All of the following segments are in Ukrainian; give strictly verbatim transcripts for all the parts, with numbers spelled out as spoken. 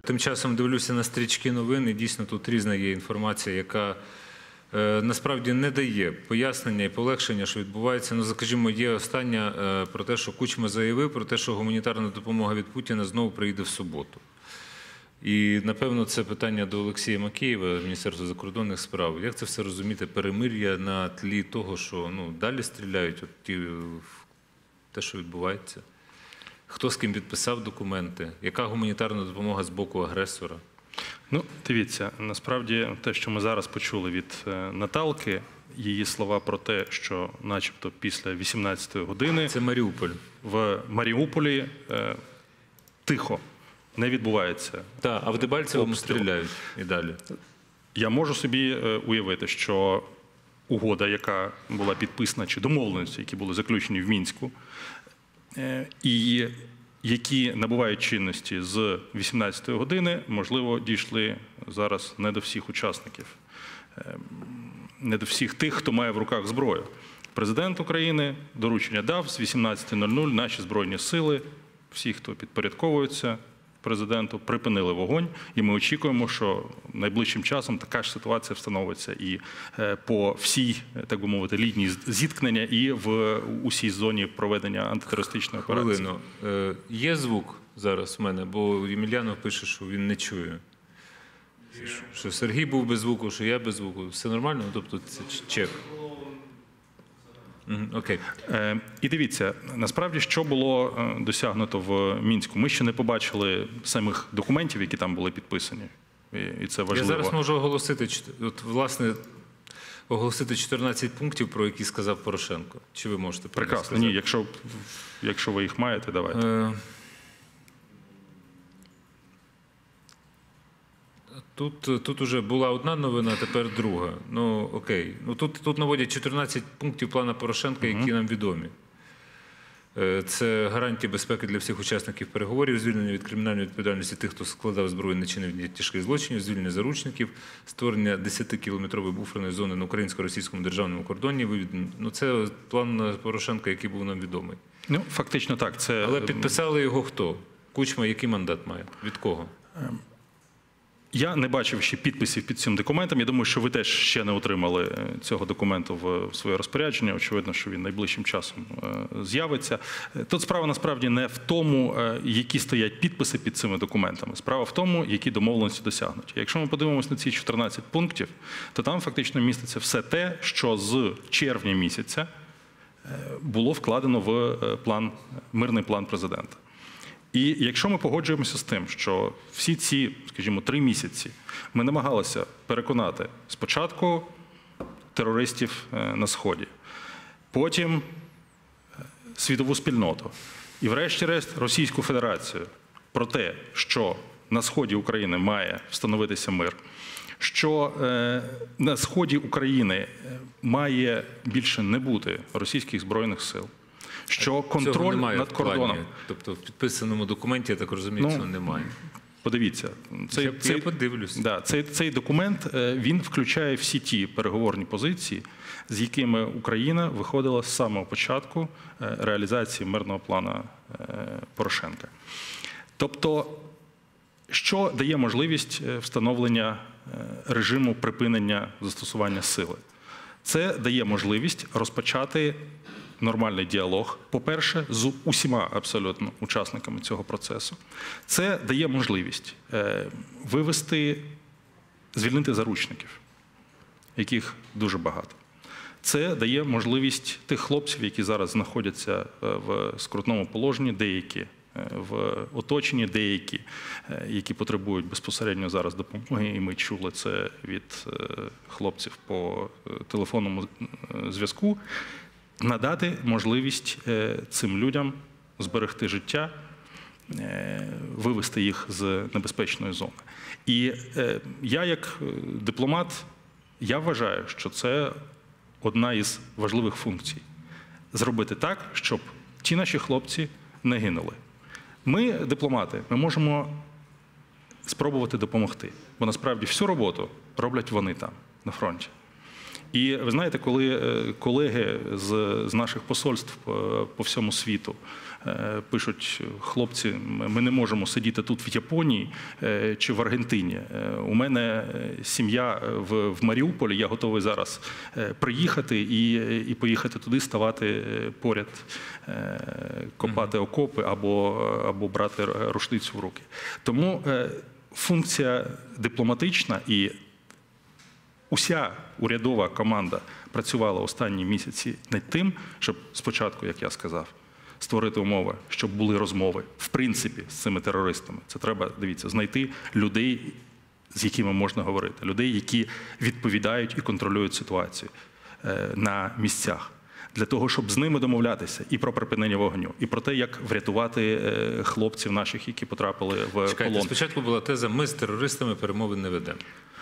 Тим часом дивлюся на стрічки новин, і дійсно тут різна є інформація, яка е, насправді не дає пояснення і полегшення, що відбувається. Ну, скажімо, є остання е, про те, що Кучма заявив, про те, що гуманітарна допомога від Путіна знову приїде в суботу. І, напевно, це питання до Олексія Макеєва, Міністерства закордонних справ. Як це все розуміти? Перемир'я на тлі того, що ну, далі стріляють, от ті, те, що відбувається? Хто з ким підписав документи? Яка гуманітарна допомога з боку агресора? Ну, дивіться, насправді те, що ми зараз почули від Наталки, її слова про те, що начебто після вісімнадцятої години... Це Маріуполь. В Маріуполі е, тихо, не відбувається. Так, а в Дебальцевому стріляють і далі. Я можу собі уявити, що угода, яка була підписана, чи домовленості, які були заключені в Мінську, і які набувають чинності з вісімнадцятої години, можливо, дійшли зараз не до всіх учасників, не до всіх тих, хто має в руках зброю. Президент України доручення дав, з вісімнадцятої нуль нуль наші Збройні сили, всі, хто підпорядковується президенту, припинили вогонь, і ми очікуємо, що найближчим часом така ж ситуація встановиться і по всій, так би мовити, лінії зіткнення, і в усій зоні проведення антитерористичної операції. Хвилину. Є звук зараз в мене, бо Ємельянов пише, що він не чує. Що Сергій був без звуку, що я без звуку. Все нормально? Тобто це чек. Окей. Е, і дивіться, насправді, що було досягнуто в Мінську. Ми ще не побачили самих документів, які там були підписані. І, і це важливо. Я зараз можу оголосити, от, власне, оголосити чотирнадцять пунктів, про які сказав Порошенко. Чи ви можете про них сказати? Прекрасно. Ні, якщо, якщо ви їх маєте, давайте. Е... Тут, тут уже була одна новина, а тепер друга. Ну, окей. Ну, тут, тут наводять чотирнадцять пунктів плану Порошенка, які нам відомі. Це гарантії безпеки для всіх учасників переговорів, звільнення від кримінальної відповідальності тих, хто складав зброю, не чинив тяжких злочинів, звільнення заручників, створення десятикілометрової буферної зони на українсько-російському державному кордоні. Ну, це план Порошенка, який був нам відомий. Ну, фактично так. Це... Але підписали його хто? Кучма який мандат має? Від кого? Я не бачив ще підписів під цим документом. Я думаю, що ви теж ще не отримали цього документу в своє розпорядження. Очевидно, що він найближчим часом з'явиться. Тут справа насправді не в тому, які стоять підписи під цими документами. Справа в тому, які домовленості досягнуті. Якщо ми подивимося на ці чотирнадцять пунктів, то там фактично міститься все те, що з червня місяця було вкладено в план, мирний план президента. І якщо ми погоджуємося з тим, що всі ці, скажімо, три місяці ми намагалися переконати спочатку терористів на Сході, потім світову спільноту і врешті-решт Російську Федерацію про те, що на Сході України має встановитися мир, що на Сході України має більше не бути російських збройних сил, що контроль над кордоном. Тобто в підписаному документі, я так розумію, цього немає. Подивіться. Цей, я, цей, я подивлюсь. Да, цей, цей документ, він включає всі ті переговорні позиції, з якими Україна виходила з самого початку реалізації мирного плану Порошенка. Тобто, що дає можливість встановлення режиму припинення застосування сили? Це дає можливість розпочати нормальний діалог, по-перше, з усіма абсолютно учасниками цього процесу. Це дає можливість вивести, звільнити заручників, яких дуже багато. Це дає можливість тих хлопців, які зараз знаходяться в скрутному положенні, деякі в оточенні, деякі, які потребують безпосередньо зараз допомоги, і ми чули це від хлопців по телефонному зв'язку, надати можливість цим людям зберегти життя, вивести їх з небезпечної зони. І я, як дипломат, я вважаю, що це одна із важливих функцій – зробити так, щоб ті наші хлопці не гинули. Ми, дипломати, ми можемо спробувати допомогти, бо насправді всю роботу роблять вони там, на фронті. І ви знаєте, коли е, колеги з, з наших посольств по, по всьому світу е, пишуть: хлопці, ми не можемо сидіти тут в Японії е, чи в Аргентині. Е, у мене сім'я в, в Маріуполі, я готовий зараз е, приїхати і, і поїхати туди, ставати поряд, е, копати окопи або, або брати рушницю в руки. Тому е, функція дипломатична і уся урядова команда працювала останні місяці над тим, щоб спочатку, як я сказав, створити умови, щоб були розмови, в принципі, з цими терористами. Це треба, дивіться, знайти людей, з якими можна говорити, людей, які відповідають і контролюють ситуацію е, на місцях. Для того, щоб з ними домовлятися і про припинення вогню, і про те, як врятувати е, хлопців наших, які потрапили в Чекайте, полон. спочатку була теза: ми з терористами перемовин не ведемо.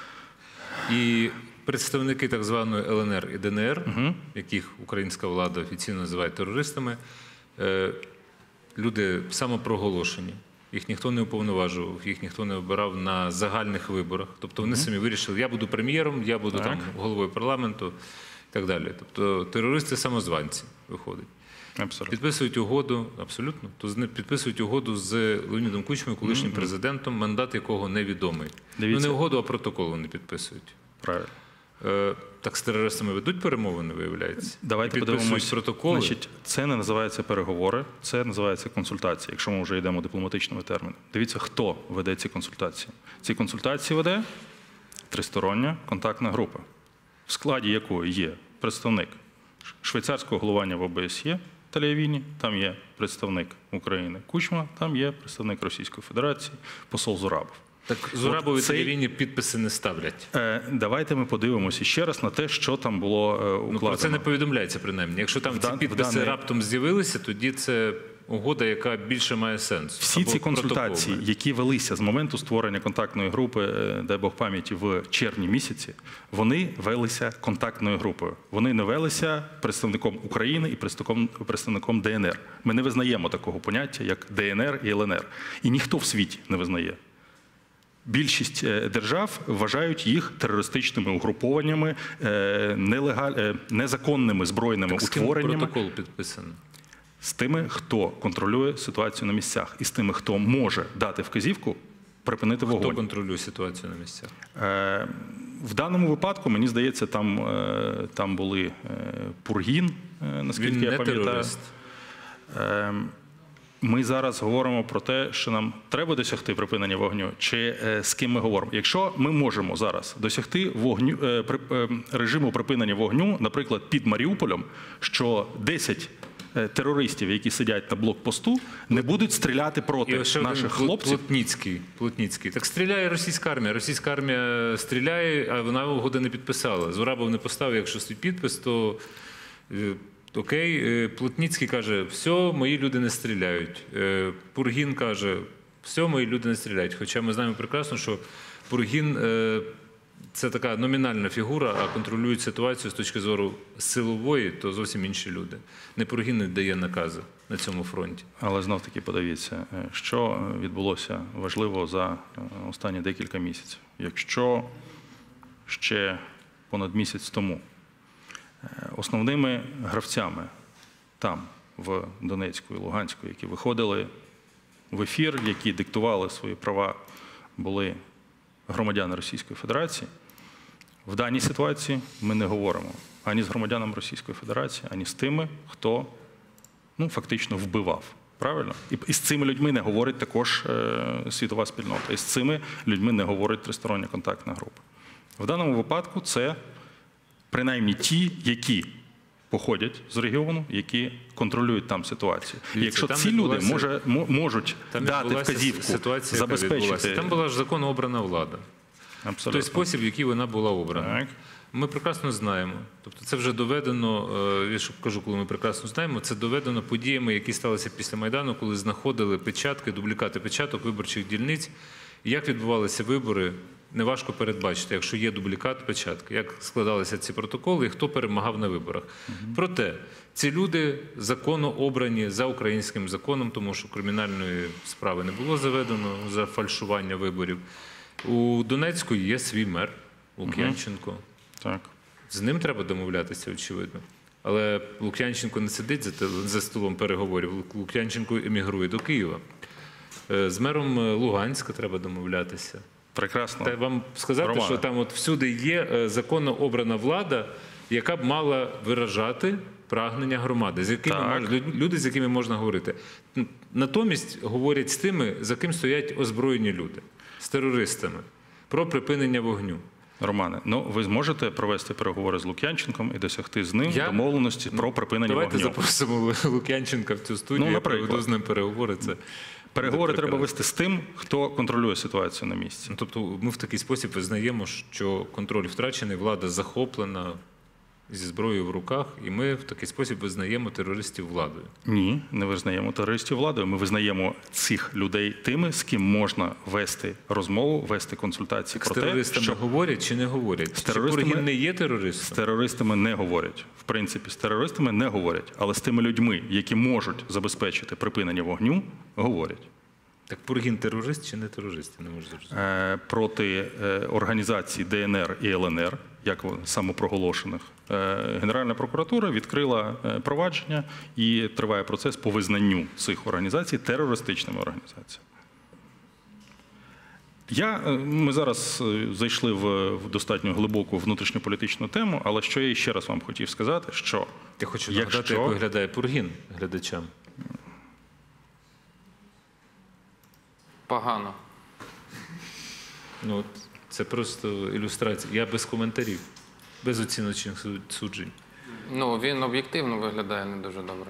І представники так званої Л Н Р і Д Н Р, угу. яких українська влада офіційно називає терористами, е, люди самопроголошені. Їх ніхто не уповноважував, їх ніхто не обирав на загальних виборах. Тобто вони угу. самі вирішили: я буду прем'єром, я буду там головою парламенту і так далі. Тобто терористи-самозванці виходять. Абсолютно. Підписують угоду, абсолютно, то підписують угоду з Леонідом Кучмою, колишнім mm-hmm. президентом, мандат якого невідомий. Дивіться. Ну не угоду, а протокол вони підписують. Правильно. Е, так з терористами ведуть перемовини, виявляється? Давайте подивимось. Протоколи. Значить, це не називається переговори, це називається консультації, якщо ми вже йдемо дипломатичними термінами. Дивіться, хто веде ці консультації. Ці консультації веде тристороння контактна група, в складі якої є представник швейцарського головування в О Б С Є, Телеавіні, там є представник України Кучма, там є представник Російської Федерації, посол Зурабов. Так Зурабові цей... Телеавіні підписи не ставлять. Е, давайте ми подивимося ще раз на те, що там було е, укладено. Ну, про це не повідомляється, принаймні. Якщо там в ці підписи даний... раптом з'явилися, тоді це угода, яка більше має сенс. Всі або ці консультації, протоколи. які велися з моменту створення контактної групи, дай Бог пам'яті, в червні місяці, вони велися контактною групою. Вони не велися представником України і представником, представником Д Н Р. Ми не визнаємо такого поняття, як Д Н Р і Л Н Р. І ніхто в світі не визнає. Більшість держав вважають їх терористичними угрупованнями, нелегаль... незаконними збройними так, утвореннями. З ким протокол підписаний? З тими, хто контролює ситуацію на місцях, і з тими, хто може дати вказівку припинити вогонь. Хто контролює ситуацію на місцях? Е, в даному випадку, мені здається, там, е, там були е, Пургін, е, наскільки Він я не пам'ятаю. терорист. Е, ми зараз говоримо про те, що нам треба досягти припинення вогню, чи е, з ким ми говоримо. Якщо ми можемо зараз досягти вогню, е, при, е, режиму припинення вогню, наприклад, під Маріуполем, що десять терористів, які сидять на блокпосту, не будуть стріляти проти наших хлопців. Плотніцький, Плотніцький. Так стріляє російська армія. Російська армія стріляє, а вона угоди не підписала. Зурабов не поставив, якщо свій підпис, то окей. Плотніцький каже: все, мої люди не стріляють. Пургін каже: все, мої люди не стріляють. Хоча ми знаємо прекрасно, що Пургін – це така номінальна фігура, а контролюють ситуацію з точки зору силової, то зовсім інші люди. Не Пургін не дає накази на цьому фронті. Але знов-таки подивіться, що відбулося важливо за останні декілька місяців. Якщо ще понад місяць тому основними гравцями там, в Донецьку і Луганську, які виходили в ефір, які диктували свої права, були громадяни Російської Федерації, в даній ситуації ми не говоримо ані з громадянами Російської Федерації, ані з тими, хто ну, фактично вбивав. Правильно? І, і з цими людьми не говорить також е, світова спільнота. І з цими людьми не говорить тристороння контактна група. В даному випадку це принаймні ті, які походять з регіону, які контролюють там ситуацію. І якщо ці люди може, можуть дати вказівку, забезпечити... Там була ж законно обрана влада. Абсолютно. Той спосіб, в який вона була обрана. Так. Ми прекрасно знаємо. Тобто це вже доведено, я ж кажу, коли ми прекрасно знаємо, це доведено подіями, які сталися після Майдану, коли знаходили печатки, дублікати печаток виборчих дільниць. І як відбувалися вибори, неважко передбачити, якщо є дублікат печатки, як складалися ці протоколи і хто перемагав на виборах. Угу. Проте ці люди законно обрані за українським законом, тому що кримінальної справи не було заведено за фальшування виборів. У Донецьку є свій мер Лук'янченко. Угу. Так. З ним треба домовлятися, очевидно. Але Лук'янченко не сидить за, те- за столом переговорів. Лук- Лук'янченко емігрує до Києва. Е, З мером Луганська треба домовлятися. Прекрасно. Та вам сказати, Романе. що там от всюди є е, законно обрана влада, яка б мала виражати прагнення громади, з якими Так. мож- лю- люди, з якими можна говорити. Н- Натомість говорять з тими, за ким стоять озброєні люди, з терористами, про припинення вогню. Романе, ну ви зможете провести переговори з Лук'янченком і досягти з ним Я? домовленості про припинення Давайте вогню? запросимо Лу- Лук'янченка в цю студію, Ну, я наприклад. проведу з ним переговори. Це Переговори буде треба прекрасно. вести з тим, хто контролює ситуацію на місці. Ну, тобто ми в такий спосіб визнаємо, що контроль втрачений, влада захоплена зі зброєю в руках, і ми в такий спосіб визнаємо терористів владою. Ні, не визнаємо терористів владою. Ми визнаємо цих людей тими, з ким можна вести розмову, вести консультації З про те, терористами що говорять чи не говорять? З Чи терористами- Пургін не є з терористом? терористами не говорять. В принципі, з терористами не говорять, але з тими людьми, які можуть забезпечити припинення вогню, говорять. Так Пургін терорист чи не терорист? Я не можу зрозуміти. Е, Проти е, організацій Д Н Р і Л Н Р, як вони, самопроголошених, е, Генеральна прокуратура відкрила е, провадження і триває процес по визнанню цих організацій терористичними організаціями. Я, е, ми зараз е, зайшли в, в достатньо глибоку внутрішньополітичну тему, але що я ще раз вам хотів сказати, що Я хочу якщо- нагадати, як виглядає Пургін глядачам. Погано. Ну, от, це просто ілюстрація. Я без коментарів, без оціночних суд- суджень. Ну, він об'єктивно виглядає не дуже добре.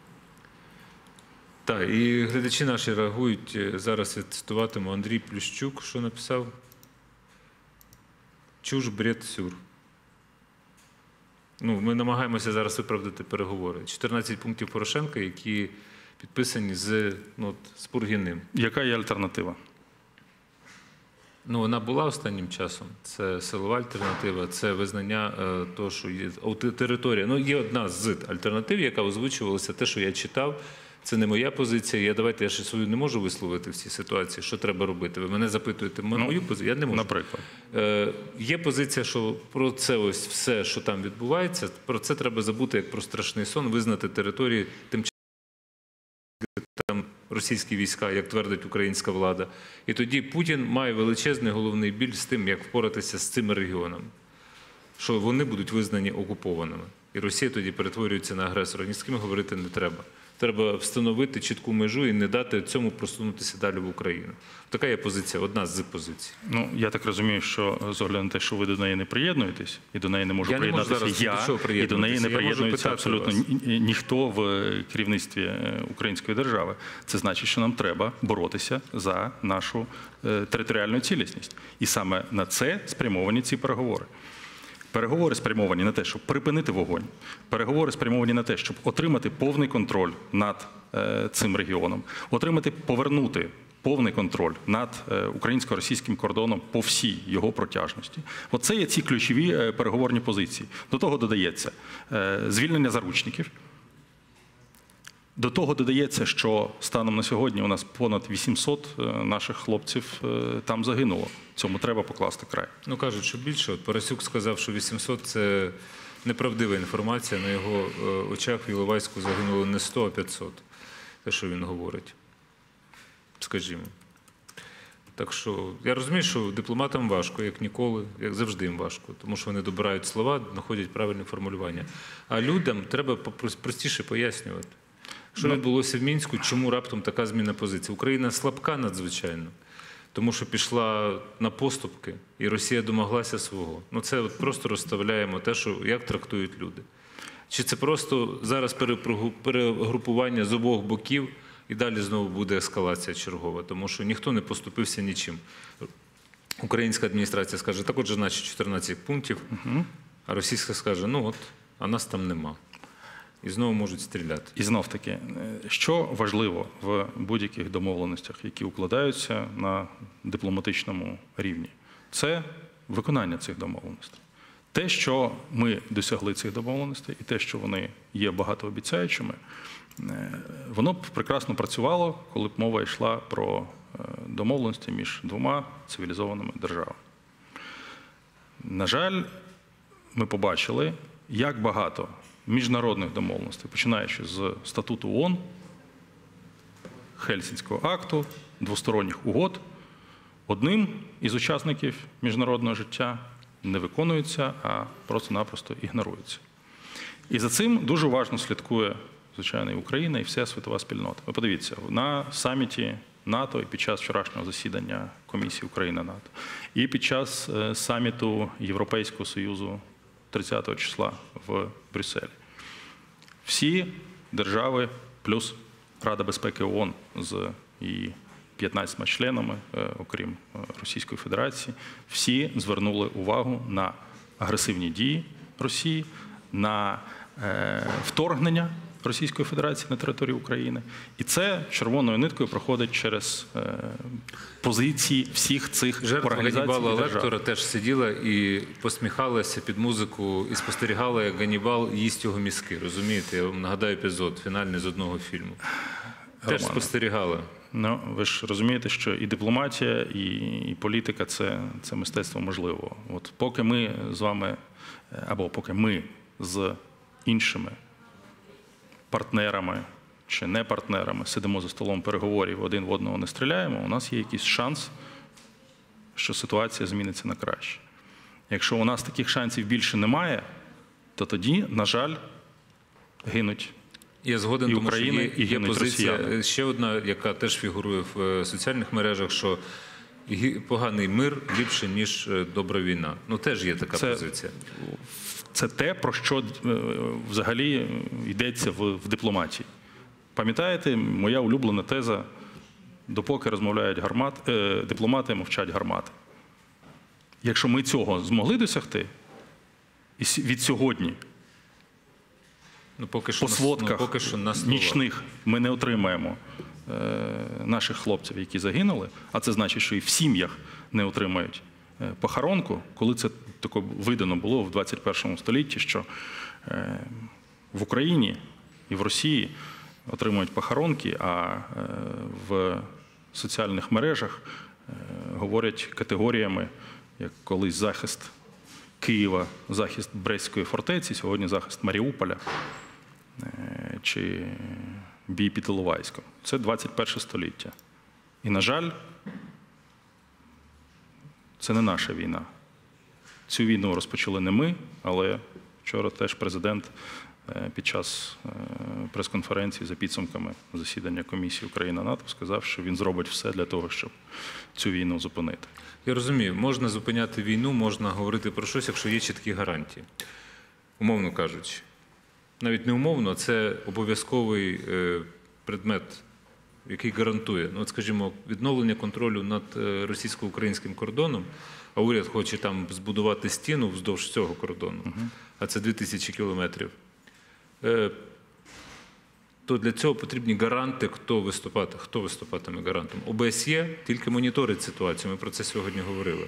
Так, і глядачі наші реагують. Е, Зараз я цитуватиму Андрій Плющук, що написав. Чуж, бред, сюр. Ну, ми намагаємося зараз виправдати переговори. чотирнадцять пунктів Порошенка, які підписані з, ну, от, з Пургіним. яка є альтернатива? Ну, вона була останнім часом. Це силова альтернатива, це визнання е, того, що є аути- територія. Ну, є одна з альтернатив, яка озвучувалася, те, що я читав. Це не моя позиція. Я давайте я ще свою не можу висловити в цій ситуації. Що треба робити? Ви мене запитуєте м- мою позицію? Я не можу. Наприклад. Е, є позиція, що про це ось все, що там відбувається, про це треба забути як про страшний сон, визнати території тимчасово там російські війська, як твердить українська влада. І тоді Путін має величезний головний біль з тим, як впоратися з цими регіонами, що вони будуть визнані окупованими. І Росія тоді перетворюється на агресора. Ні з ким говорити не треба. Треба встановити чітку межу і не дати цьому просунутися далі в Україну. Така є позиція, одна з позицій. Ну, я так розумію, що з огляду на те, що ви до неї не приєднуєтесь, і до неї не можу Я не можу приєднатися зараз я, до чого і до неї не приєднуватися. Я можу приєднується питати абсолютно вас. ні- ні- ніхто в керівництві е, української держави. Це значить, що нам треба боротися за нашу е, територіальну цілісність. І саме на це спрямовані ці переговори. Переговори спрямовані на те, щоб припинити вогонь. Переговори спрямовані на те, щоб отримати повний контроль над е, цим регіоном, отримати, повернути повний контроль над е, українсько-російським кордоном по всій його протяжності. Оце є ці ключові е, переговорні позиції. До того додається е, звільнення заручників. До того додається, що станом на сьогодні у нас понад вісімсот е, наших хлопців е, там загинуло. Цьому треба покласти край. Ну, кажуть, що більше. От Парасюк сказав, що вісімсот – це неправдива інформація. На його е, очах в Іловайську загинуло не сто, а п'ятсот. Те, що він говорить. Скажімо. Так що, я розумію, що дипломатам важко, як ніколи, як завжди їм важко, тому що вони добирають слова, знаходять правильне формулювання. А людям треба попрос- простіше пояснювати. Що відбулося в Мінську, чому раптом така зміна позиції? Україна слабка надзвичайно, тому що пішла на поступки, і Росія домоглася свого. Ну це от просто розставляємо те, що як трактують люди. Чи це просто зараз перепригу- перегрупування з обох боків, і далі знову буде ескалація чергова, тому що ніхто не поступився нічим. Українська адміністрація скаже, так отже, значить чотирнадцять пунктів, а російська скаже, ну от, а нас там нема. І знову можуть стріляти. І знов таки, е, що важливо в будь-яких домовленостях, які укладаються на дипломатичному рівні, це виконання цих домовленостей. Те, що ми досягли цих домовленостей, і те, що вони є багатообіцяючими, е, воно б прекрасно працювало, коли б мова йшла про е, домовленості між двома цивілізованими державами. На жаль, ми побачили, як багато міжнародних домовленостей, починаючи з статуту ООН, Хельсінського акту, двосторонніх угод, одним із учасників міжнародного життя не виконуються, а просто-напросто ігноруються. І за цим дуже уважно слідкує, звичайно, і Україна, і вся світова спільнота. Ви подивіться, на саміті НАТО і під час вчорашнього засідання Комісії Україна-НАТО, і під час саміту Європейського Союзу тридцятого числа в Брюсселі. Всі держави плюс Рада безпеки ООН з її п'ятнадцятьма членами, окрім Російської Федерації, всі звернули увагу на агресивні дії Росії, на вторгнення Російської Федерації на територію України. І це червоною ниткою проходить через позиції всіх цих Жертва організацій Ганнібала і держав. Лектора теж сиділа і посміхалася під музику і спостерігала, як Ганнібал їсть його мізки. Розумієте? Я вам нагадаю епізод фінальний з одного фільму. Теж Романе, спостерігала. Ну, ви ж розумієте, що і дипломатія, і, і політика це, – це мистецтво можливого. От поки ми з вами, або поки ми з іншими партнерами чи не партнерами сидимо за столом переговорів, один в одного не стріляємо, у нас є якийсь шанс, що ситуація зміниться на краще. Якщо у нас таких шансів більше немає, то тоді, на жаль, гинуть Я згоден, і тому що України, є, і є гинуть позиція, росіяни. ще одна, яка теж фігурує в соціальних мережах, що гі- поганий мир ліпше, ніж добра війна. Ну, теж є така Це- позиція. Це те, про що е, взагалі йдеться в, в дипломатії. Пам'ятаєте, моя улюблена теза – допоки розмовляють гармат, е, дипломати, мовчать гармати. Якщо ми цього змогли досягти, і с- від сьогодні Ну, поки що, по на- сводках ну, поки що на словах. нічних ми не отримаємо е, наших хлопців, які загинули, а це значить, що і в сім'ях не отримають е, похоронку, коли це таке видано було в двадцять першому столітті, що е, в Україні і в Росії отримують похоронки, а е, в соціальних мережах е, говорять категоріями, як колись захист Києва, захист Брестської фортеці, сьогодні захист Маріуполя е, чи бій під Іловайськом. Це двадцять перше століття. І, на жаль, це не наша війна. Цю війну розпочали не ми, але вчора теж президент е, під час е, прес-конференції за підсумками засідання Комісії Україна-НАТО сказав, що він зробить все для того, щоб цю війну зупинити. Я розумію, можна зупиняти війну, можна говорити про щось, якщо є чіткі гарантії. Умовно кажучи. Навіть не умовно, це обов'язковий е, предмет, який гарантує, ну, от, скажімо, відновлення контролю над е, російсько-українським кордоном, а уряд хоче там збудувати стіну вздовж цього кордону, а це дві тисячі кілометрів. Е, то для цього потрібні гаранти, хто виступати, хто виступатиме гарантом. ОБСЄ тільки моніторить ситуацію, ми про це сьогодні говорили.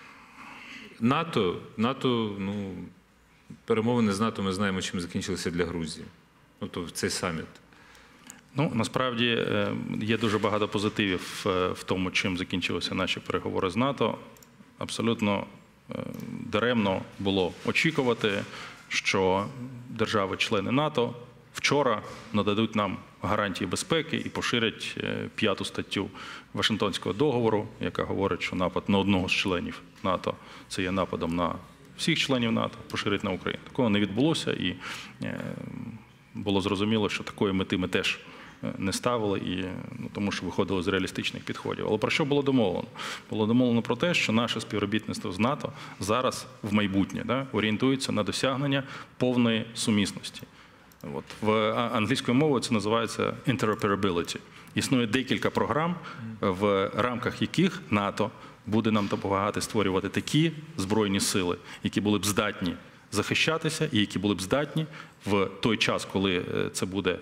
НАТО, НАТО, ну, перемовини з НАТО, ми знаємо, чим закінчилися для Грузії. Ну, то цей саміт. Ну, насправді е, є дуже багато позитивів е, в тому, чим закінчилися наші переговори з НАТО. Абсолютно е, даремно було очікувати, що держави-члени НАТО вчора нададуть нам гарантії безпеки і поширять е, п'яту статтю Вашингтонського договору, яка говорить, що напад на одного з членів НАТО – це є нападом на всіх членів НАТО, поширить на Україну. Такого не відбулося, і е, було зрозуміло, що такої мети ми теж не ставили, і, ну, тому що виходили з реалістичних підходів. Але про що було домовлено? Було домовлено про те, що наше співробітництво з НАТО зараз в майбутнє да, орієнтується на досягнення повної сумісності. От, в англійською мовою це називається interoperability. Існує декілька програм, в рамках яких НАТО буде нам допомагати створювати такі збройні сили, які були б здатні захищатися і які були б здатні в той час, коли це буде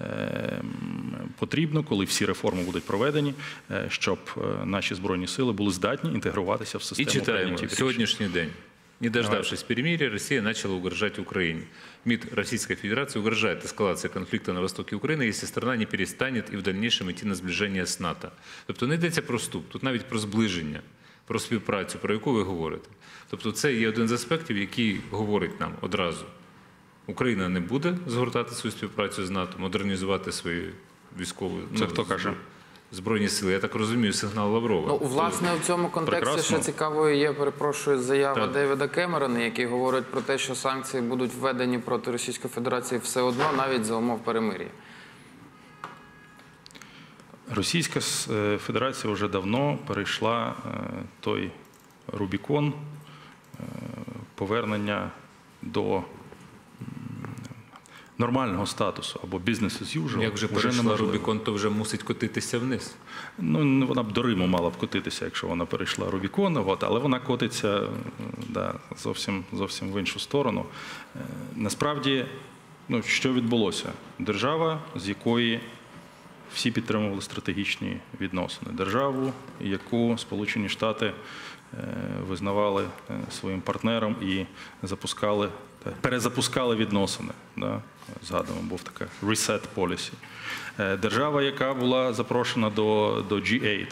потрібно, коли всі реформи будуть проведені, щоб наші збройні сили були здатні інтегруватися в систему І читаємо, прийнятих рішень. сьогоднішній день. Не дождавшись перемирия, Россия начала угрожать Украине. МИД Российской Федерации угрожает эскалацией конфликта на востоке Украины, если страна не перестанет и в дальнейшем идти на сближение с НАТО. Тобто не йдеться про вступ, тут навіть про зближення. про співпрацю, про яку ви говорите. Тобто це є один з аспектів, який говорить нам одразу. Україна не буде згортати свою співпрацю з НАТО, модернізувати свої військові Це хто каже? Збройні сили. Я так розумію, сигнал Лаврова. Ну, власне, в цьому контексті Прекрасно. ще цікавою є, перепрошую, заява Так. Девіда Кемерона, який говорить про те, що санкції будуть введені проти Російської Федерації все одно, навіть за умов перемир'я. Російська е, Федерація вже давно перейшла е, той Рубікон е, повернення до м, нормального статусу або business as usual. Як вже перейшла неможливо. Рубікон, то вже мусить котитися вниз. Ну, вона б до Риму мала б котитися, якщо вона перейшла Рубікон, от, але вона котиться е, да, зовсім, зовсім в іншу сторону. Е, Насправді, ну, що відбулося? Держава, з якої всі підтримували стратегічні відносини. Державу, яку Сполучені Штати е, визнавали е, своїм партнером і запускали, та, перезапускали відносини. Да? Згадуємо, був така reset policy. Е, Держава, яка була запрошена до, до джі вісім.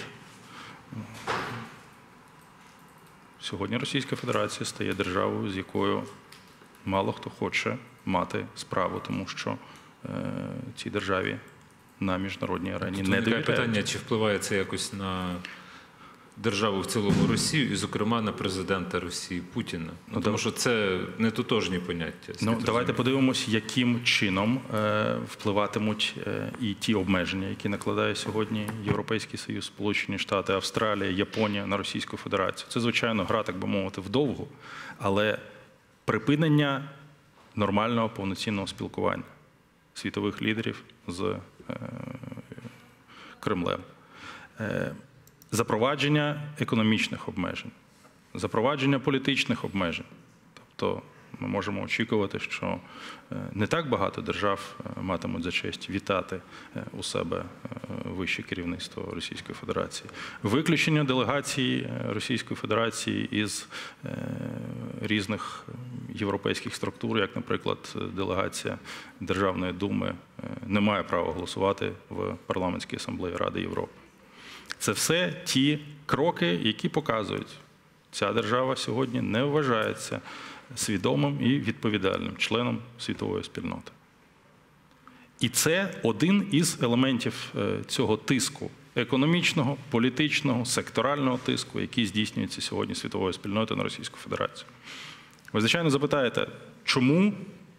Сьогодні Російська Федерація стає державою, з якою мало хто хоче мати справу, тому що е, цій державі на міжнародній арені Тут не виникає довіряють. питання, чи впливає це якось на державу в цілому Росію і, зокрема, на президента Росії Путіна. Ну, Ну, тому да. що це не тотожні поняття. Ну, слід давайте розуміти. подивимось, яким чином е, впливатимуть е, і ті обмеження, які накладає сьогодні Європейський Союз, Сполучені Штати, Австралія, Японія на Російську Федерацію. Це, звичайно, гра, так би мовити, вдовгу, але припинення нормального повноцінного спілкування світових лідерів з е, Кремлем. Е, Запровадження економічних обмежень, запровадження політичних обмежень. Тобто ми можемо очікувати, що е, не так багато держав е, матимуть за честь вітати е, у себе е, вище керівництво Російської Федерації. Виключення делегацій е, Російської Федерації із е, різних європейських структур, як, наприклад, делегація Державної думи, е, не має права голосувати в Парламентській асамблеї Ради Європи. Це все ті кроки, які показують, ця держава сьогодні не вважається свідомим і відповідальним членом світової спільноти. І це один із елементів цього тиску економічного, політичного, секторального тиску, який здійснюється сьогодні світовою спільнотою на Російську Федерацію. Ви, звичайно, запитаєте, чому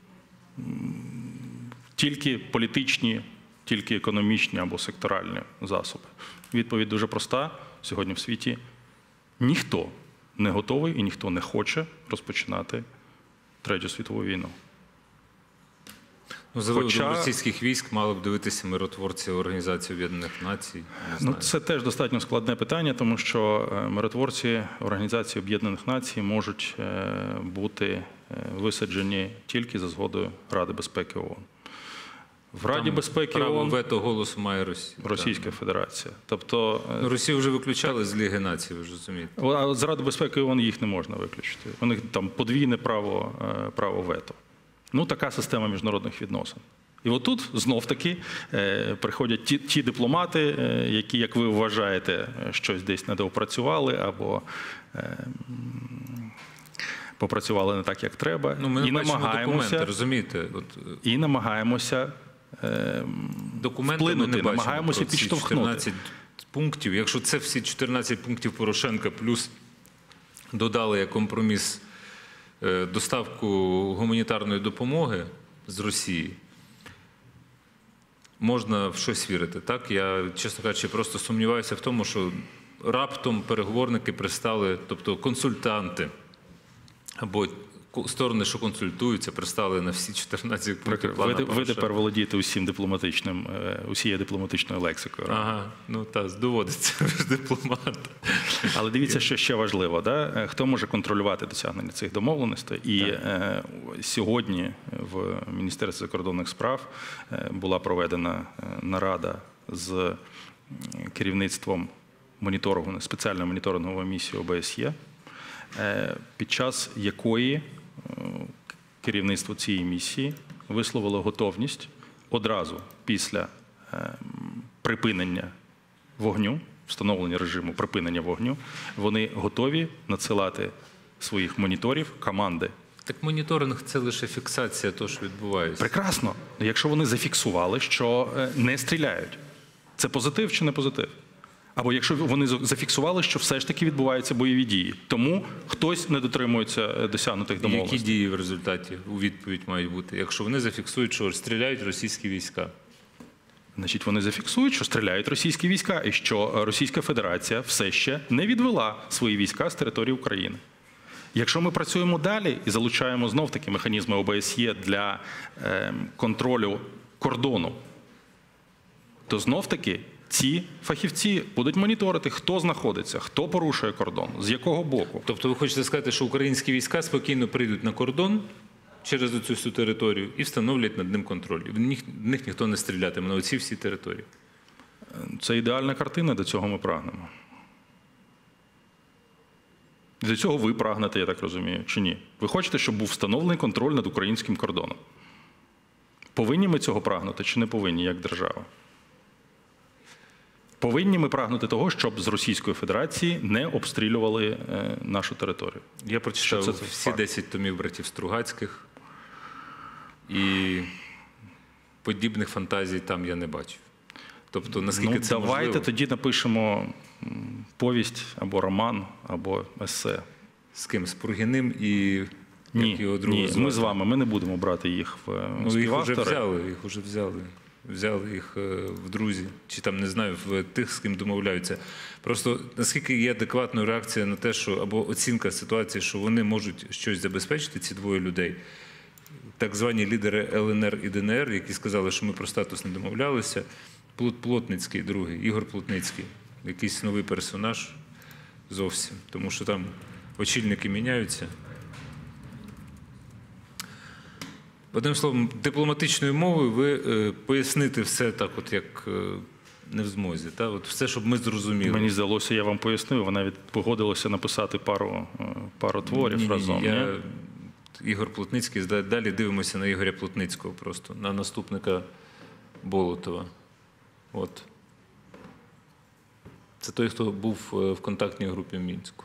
тільки політичні, тільки економічні або секторальні засоби? Відповідь дуже проста. Сьогодні в світі ніхто не готовий і ніхто не хоче розпочинати Третю світову війну. Ну, за виводом Хоча- російських військ мали б дивитися миротворці Організації Об'єднаних Націй. Не Ну, знаю. це теж достатньо складне питання, тому що е, миротворці Організації Об'єднаних Націй можуть е, бути е, висаджені тільки за згодою Ради безпеки ООН. В Раді Там безпеки право ООН вето голосу має Росія. Російська Федерація. Тобто е, Ну, Росію вже виключали з Ліги націй, ви ж розумієте. а з Ради безпеки ООН їх не можна виключити. У них там подвійне право, е, право вето. Ну, така система міжнародних відносин. І отут знов-таки е, приходять ті, ті дипломати, е, які, як ви вважаєте, щось десь недоопрацювали або е, м, попрацювали не так, як треба. Ну, ми не і, бачимо документи, намагаємося, розумієте? От, і намагаємося е, документи ми вплинути, не бачимо намагаємося про ці підштовхнути. чотирнадцять пунктів. Якщо це всі чотирнадцять пунктів Порошенка плюс додали як компроміс е, доставку гуманітарної допомоги з Росії, можна в щось вірити, так? Я, чесно кажучи, просто сумніваюся в тому, що раптом переговорники пристали, тобто консультанти або ко- сторони, що консультуються, пристали на всі чотирнадцять пунктів плану Ви, ви Порошенка. тепер володієте усім дипломатичним, е, усією дипломатичною лексикою. Ага, ну так, доводиться ви ж дипломат. Але дивіться, що ще важливо, да? Е, хто може контролювати досягнення цих домовленостей. І е, сьогодні в Міністерстві закордонних справ е, була проведена е, нарада з е, керівництвом моніторингу, спеціальної моніторингової місії О Б С Є, е, під час якої е, керівництво цієї місії висловило готовність одразу після е, припинення вогню встановлення режиму припинення вогню, вони готові надсилати своїх моніторів, команди. Так моніторинг – це лише фіксація того, що відбувається. Прекрасно. Якщо вони зафіксували, що е, не стріляють, це позитив чи не позитив? Або якщо вони зафіксували, що все ж таки відбуваються бойові дії, тому хтось не дотримується е, досягнутих І домовленостей. які дії в результаті у відповідь мають бути, якщо вони зафіксують, що стріляють російські війська? Значить, вони зафіксують, що стріляють російські війська і що Російська Федерація все ще не відвела свої війська з території України. Якщо ми працюємо далі і залучаємо знов-таки механізми О Б С Є для е, контролю кордону, то знов-таки ці фахівці будуть моніторити, хто знаходиться, хто порушує кордон, з якого боку. Тобто ви хочете сказати, що українські війська спокійно прийдуть на кордон через цю всю територію і встановлять над ним контроль. В них, в них ніхто не стрілятиме на оці всі території. Це ідеальна картина, до цього ми прагнемо. До цього ви прагнете, я так розумію, чи ні? Ви хочете, щоб був встановлений контроль над українським кордоном? Повинні ми цього прагнути чи не повинні, як держава? Повинні ми прагнути того, щоб з Російської Федерації не обстрілювали е, нашу територію. Я прочитав Що це за всі факт? десять томів братів Стругацьких, і подібних фантазій там я не бачив. Тобто, наскільки Ну, це давайте можливо? тоді напишемо м, повість або роман, або есе. З ким? З Пургіним і Ні, як його другого ні, звати? ми з вами, ми не будемо брати їх в е, Ну, їх вже співавтори. взяли, їх вже взяли. Взяли їх е, в друзі, чи там, не знаю, в тих, з ким домовляються. Просто наскільки є адекватною реакція на те, що, або оцінка ситуації, що вони можуть щось забезпечити, ці двоє людей, так звані лідери Л Н Р і Д Н Р, які сказали, що ми про статус не домовлялися, Плот- Плотницький, другий, Ігор Плотницький, якийсь новий персонаж зовсім, тому що там очільники міняються. Одним словом, дипломатичною мовою ви е, пояснити все так, от як е, не в змозі. Та? От все, щоб ми зрозуміли. Мені здалося, я вам пояснив, ви навіть погодилися написати пару, е, пару творів Ні-ні-ні, разом. Я, ні? Ігор Плотницький, зда- далі дивимося на Ігоря Плотницького просто, на наступника Болотова. От. Це той, хто був е, в контактній групі в Мінську.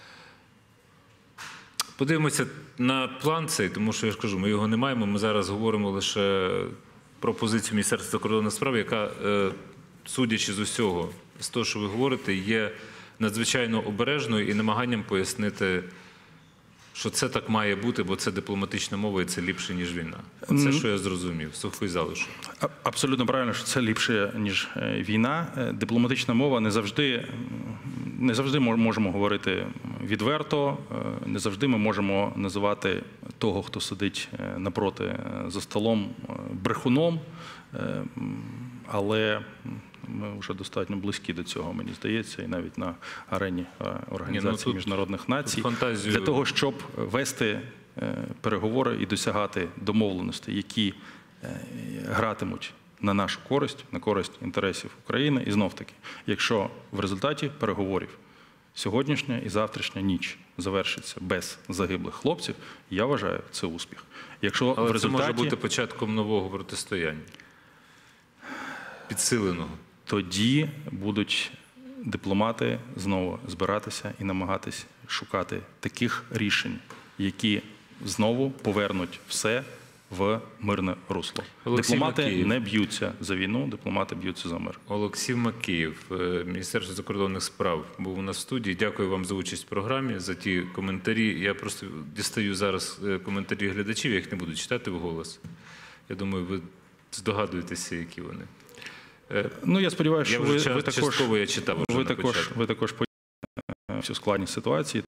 Подивимося на план цей, тому що я ж кажу, ми його не маємо. Ми зараз говоримо лише про позицію Міністерства закордонних справ, яка, е, судячи з усього, з того, що ви говорите, є надзвичайно обережною і намаганням пояснити, що це так має бути, бо це дипломатична мова і це ліпше, ніж війна. Це, що я зрозумів, сухий залишок. А- Абсолютно правильно, що це ліпше, ніж е, війна. Е, Дипломатична мова не завжди, м, не завжди мож- можемо говорити відверто, е, не завжди ми можемо називати того, хто сидить е, напроти е, за столом, е, брехуном, е, м, але м, ми вже достатньо близькі до цього, мені здається, і навіть на арені е, Організації тут- міжнародних націй. тут фантазію- Для того, щоб вести е, переговори і досягати домовленостей, які е, гратимуть на нашу користь, на користь інтересів України. І знов-таки, якщо в результаті переговорів сьогоднішня і завтрашня ніч завершиться без загиблих хлопців, я вважаю, це успіх. Якщо Але в результаті, це може бути початком нового протистояння. Підсиленого. тоді будуть дипломати знову збиратися і намагатись шукати таких рішень, які знову повернуть все в мирне русло. Олексій Дипломати Макеєв. не б'ються за війну, дипломати б'ються за мир. Олексій Макеєв, е, Міністерство закордонних справ, був у нас в студії. Дякую вам за участь в програмі, за ті коментарі. Я просто дістаю зараз е, коментарі глядачів, я їх не буду читати вголос. Я думаю, ви здогадуєтеся, які вони. Е, Ну, я сподіваюся, Я що вже ви, ча- ви також, частково я читав вже ви на також, початку. ви також пояснили всю складність ситуації.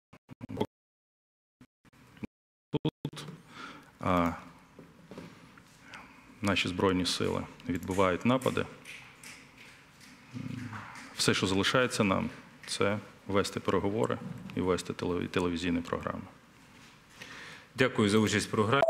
Тут а, наші Збройні сили відбивають напади. Все, що залишається нам, це вести переговори і вести телевізійні програми. Дякую за участь в програмі.